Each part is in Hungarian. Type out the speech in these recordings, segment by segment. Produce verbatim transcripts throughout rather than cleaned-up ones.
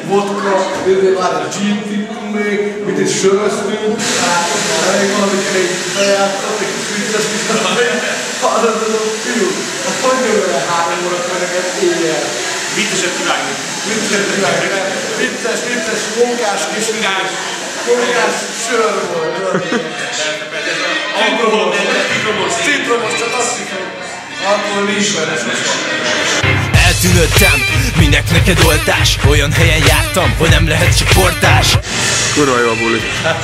vodka, már egy gin tippünk még, mit is söröztünk, elég valamit még bejátszott, egy kis vicces bizony, hallottam, fiú, hogy jön olyan három óra köröket éjjel? Viccesebb kivágni. Viccesebb kivágni, vicces, vicces, munkás kis munkás sör volt. Alkohol, citromos. Citromos, csak azt hiszem. Alkohol nincs benne sosem. Eltűnődtem, minek neked oltás? Olyan helyen jártam, hogy nem lehet csak portás. Kurva jó a buli.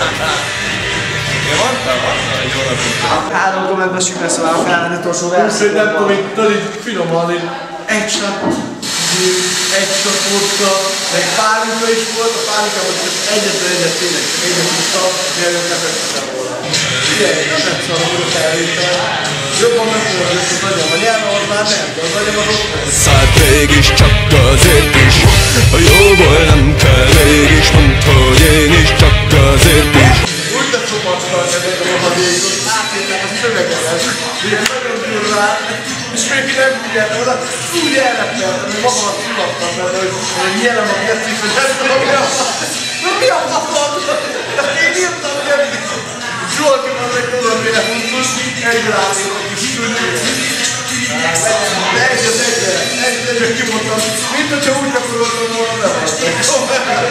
Én mondtam, mondtam, hogy jól napot. Három kommentben sikeresz a felállt utolsó verset. Nem tudom, hogy tudod így finoman, így egy sat, egy sat vodka, meg párika is volt, a párikában csak egyetlen egyet tényleg, csak egyet tudtam, mielőtt lefektetem volna. Ilyen, nem szóval, hogy felvétel. Jobban megfogod ezt az agyam, a nyelve az már nem, de az agyam az ott van. Szállt mégis csak azért is, a jóból nem kell mégis, mondd, hogy én is csak azért is. Úgy ne szopasztal ezek a rohadékot, átérnek a szövegemet, ilyen nagyon durván, és még nem figyeltem oda, úgy ellepeltem, hogy magamat szulattam benne, hogy nyelem a kesztyűt, hogy ezt tudom, mi a fasz? Mi a faszom? Én írtam, hogy nem Zsolti van meg tudom, mire húztunk, egyre állít a kis tűnőt. De egyet egyre, egyet egyre kimondtam, mint hogyha úgy akaroltam volna, nem adtak.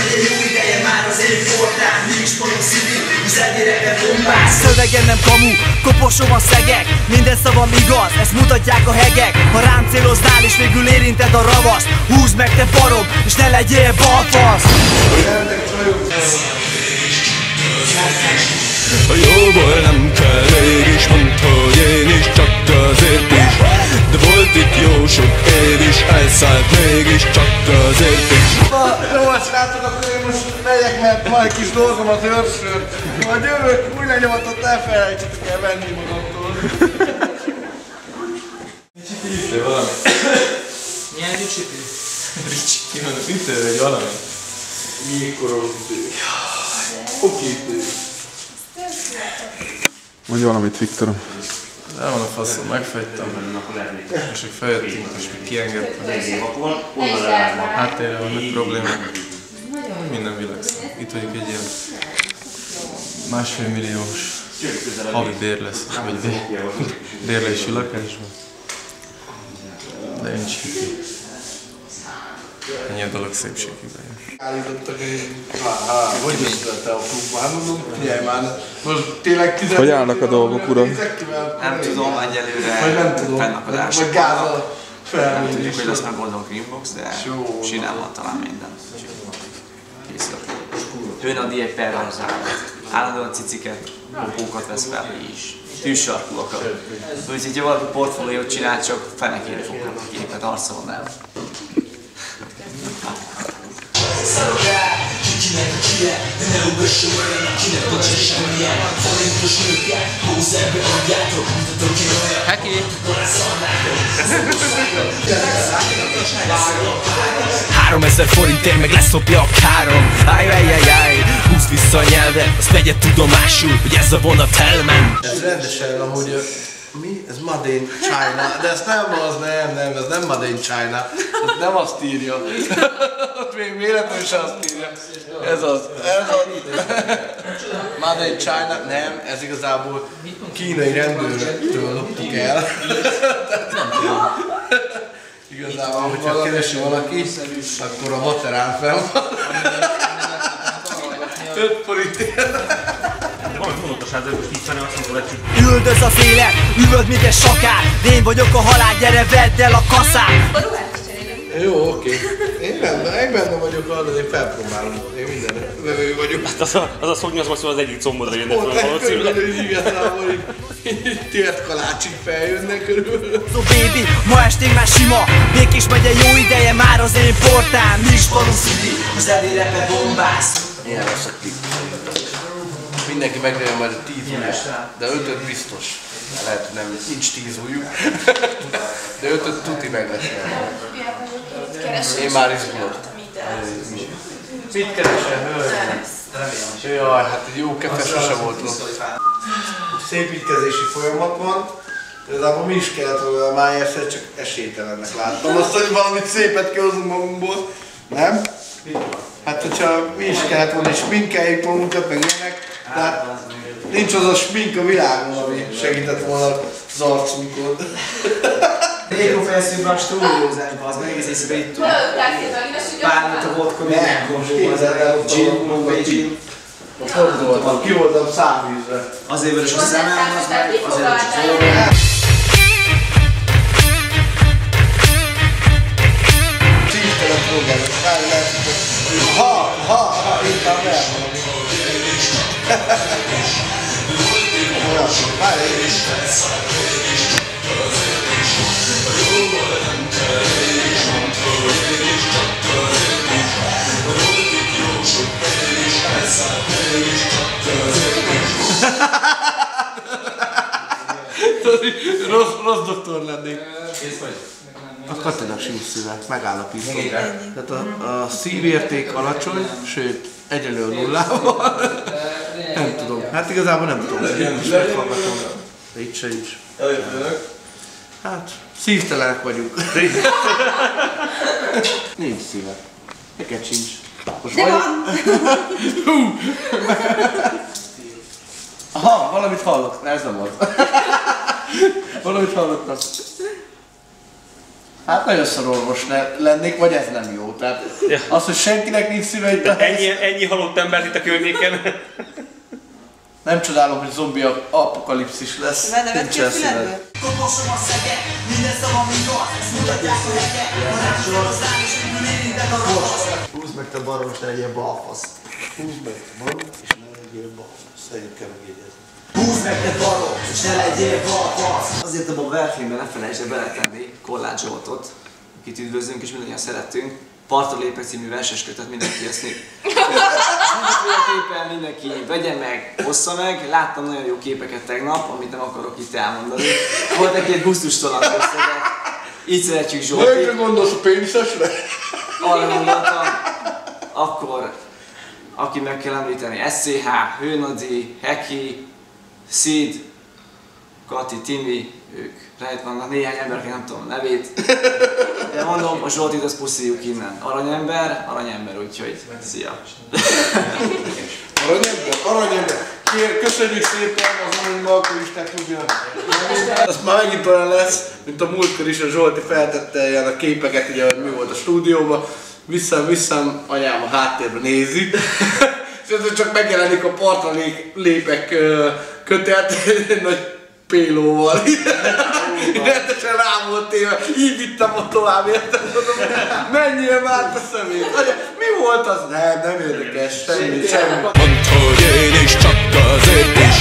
Szövegen nem kamu, koposom a szegek, minden szavam igaz, ezt mutatják a hegek. Ha rám céloznál és végül érinted a ravaszt, húzd meg te barom, és ne legyél balfasz. A jóból nem kell mégis, mondd, hogy én is csak azért is. De volt itt jó sok év is, elszállt mégis csak azért is. Na, jó, srácok, akkor én most megyek, mert majd kis dolgom az őrsről. Majd jövök, új lenyomatot elfelejtsetek el venni magamtól. Ricsi, ütél valami? Milyen Ricsi? Ricsi, kimondok, ütél vagy valami? Mikor az idő? Oké idő. Mondj valamit, Viktorom. El van a faszom, megfagytam. És hogy feljöttünk, és még kiengedtem. Háttérre van nagy probléma. Minden világszám. Itt vagyunk egy ilyen másfél milliós havi bérlesz, vagy bérlési lakásban. De nincs hiti. Ennyi a dolog szépségében. Állítottak, hogy hogy összelte a klubban? Hát mondom, figyelj már, most tényleg tizenöt... Hogy állnak a dolgok, uram? Nem tudom, egyelőre vagy nem tudom, fennakadások vagy gázzal vannak. Nem tudjuk, hogy lesz megoldom Greenbox, de csinálva talán minden. Készül. Hőn a diéperrel állandóan ciciket, popókat vesz fel, és tűzsarkúakat. Úgyhogy ha valaki portfóliót csinál, csak fenekére fognak a képet, arcon nem. Heki! Háromezer forintért meg leszopja a károm. Ájjájjájjáj, húzd vissza a nyelvet, azt vegye tudomásul, hogy ez a vonat elment. Ez rendesen, ahogy mi? Ez Made in China, de ez nem az, nem, nem, ez nem Made in China, ez nem azt írja. Ott még véletlenül sem azt írja. Ez az, ez az. Made in China, nem, ez igazából kínai rendőröktől loptuk el. Igazából, hogyha keresi valaki, akkor a materán fel van. öt forintért. Üldöz az élet, üvöld, mint egy sakár. Én vagyok a halál, gyere vedd el a kaszát. Jó, oké. Én benne, én benne vagyok, hallod, én felpróbálom. Én minden vevő vagyok. Hát az a, az a szognyaz most az egyik combodra jönnek Ott fel valószínűleg. körülbelül igazából így tért kalácsig feljönnek körülbelül. So baby, ma esték már sima. Békés megye jó ideje már az én portán. Mi is valószínű, az elérepet bombász. Ilyen lesz a klip. Mindenki megnője majd a tíz ujját, de ötöt biztos. Lehet, hogy nem, nincs tíz ujjuk. De ötöt tuti meg lesz. Én már izgulok. Mit keresel, hölgy? Jaj, hát egy jó kefe sose volt rossz. Szépítkezési folyamat van. Igazából mi is kellett volna a Myers-et, csak esélytelennek láttam azt, hogy valamit szépet kihozunk magunkból. Nem? Hát hogyha mi is kellett volna, és sminkeljük magunkat, meg ilyenek, de hát nincs az a smink a világon, ami segített volna az arcunkon. Ékofejszűnben a stúdiózásban, az meg egész éjszaka itt tud. Pár a vodka, minden konzsóval, gin, Beijing. Ott voltam, ki voltam számvízre. Azért vörös a szemem, az meg azért csak szólom. Csíptelen próbálom, már lehet, hogy ha, ha, ha, inkább elmondom. Olyan, már egy is. Rossz, rossz doktor lennék. A Katinak sincs szíve, megállapítom. Tehát a, a szívérték alacsony, sőt, egyelő nullával. Nem tudom, hát igazából nem tudom. Én is meghallgatom. De itt se is. Hát, szívtelenek vagyunk. Nincs szíve. Neked sincs. Most de vagy... van! Hú! Aha, valamit hallok. Ez nem az. Valamit hallottam. Hát nagyon szororvos lennék, vagy ez nem jó. Tehát Ja. az, hogy senkinek nincs szíve itt a Ennyi, ennyi halott embert itt a környéken. Nem csodálom, hogy zombi apokalipszis lesz. Már nevettél Nincsen szíved. füledből? Koposom a szegek, minden szavam igaz, ezt mutatják a hegyek. A rácsolozán és végül érinted a ravaszt. Húzd meg te barom, és ne legyél balfasz. Húzd meg te barom, és ne legyél balfasz. Egyet kell megjegyezni. Húzd meg te barom, és ne legyél balfasz. Azért abban a verfilmben ne felejtsd el beletenni Kollát Zsoltot, akit üdvözlünk és mindannyian szeretünk. Partra lépek című verses kötet, mindenki ezt mindenféleképpen mindenki vegye meg, hossza meg. Láttam nagyon jó képeket tegnap, amit nem akarok itt elmondani. Volt egy gusztustalan össze, de így szeretjük Zsoltit. Miért gondolsz a péniszesre? Arra gondoltam, akkor, aki meg kell említeni, es cé há, Hőnadi, Heki, Szid, Kati, Timi, ők rejt vannak, néhány embernek nem tudom a nevét. De mondom, a Zsoltit azt pusziljuk innen. Aranyember, aranyember, úgyhogy szia! Aranyember, aranyember. Kér, köszönjük szépen az aranyban alkoholisták tudja. Az már megint olyan lesz, mint a múltkor is a Zsolti feltette ilyen a képeket, ugye, hogy mi volt a stúdióban. Visszám, visszám, anyám a háttérben nézi. És csak megjelenik a partra lépek kötet, nagy pélóval. Rendesen rám volt téve, így vittem ott tovább, érted? Menjél már te szemét! Mi volt az? Nem, nem érdekes, semmi, semmi. Mondd, hogy én is csak azért is.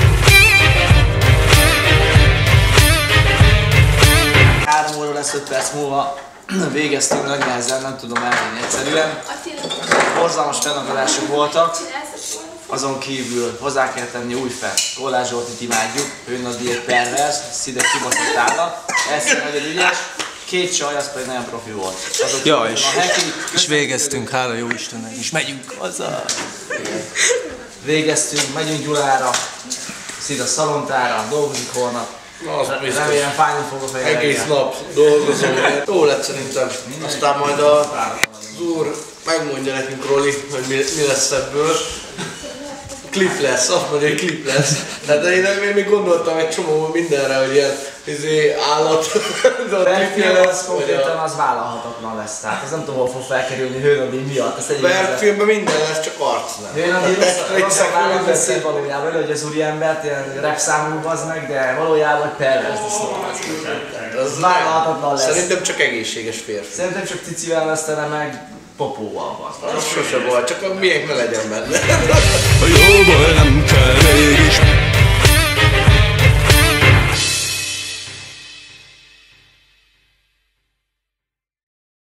Három óra lesz, öt perc múlva végeztünk nagy nehezen, nem tudom elmenni egyszerűen. Borzalmas fennakadások voltak. Azon kívül hozzá kell tenni újfent. Kollát Zsoltit imádjuk, Hőnadi egy pervers, Szidek kibaszott állat, Eszter nagyon ügyes, két csaj, az pedig nagyon profi volt. Azok Ja, és, a Heki, és végeztünk, hála jó Istennek, és megyünk haza. Végeztünk, megyünk Gyulára, Szid a Szalontára, dolgozik holnap. Az biztos. Remélem fájni fog a fejem. Egész nap dolgozom. Jó lett szerintem. Aztán majd a úr megmondja nekünk, Roli, hogy mi, mi lesz ebből. Klip lesz, azt mondja, hogy klip lesz. Tehát én, én még gondoltam egy csomó mindenre, hogy ilyen izé, állat. A verfilm az konkrétan az vállalhatatlan lesz, tehát ez nem tudom, hol fog felkerülni Hőnadi miatt. Verfilmben minden lesz, csak arc nem. Hőnadi rosszabb állat beszél valójában, hogy az úriembert ilyen rap számú bazd meg, de valójában egy pervers disznó. Az vállalhatatlan lesz. Szerintem csak egészséges férfi. Szerintem csak cicivel vesztene meg popóval bazd. Az sose volt, csak a miénk ne legyen benne. A jóból nem kell mégis.